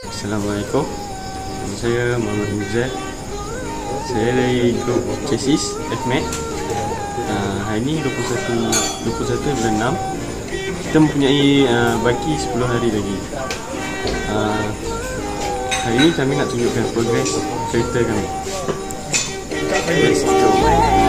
Assalamualaikum. Nama saya Muhammad Muzal. Saya dari grup Chassis F-MEC. Hari ini 21 bulan 6. Kita mempunyai baki 10 hari lagi. Hari ini kami nak tunjukkan progres kereta kami. Let's go.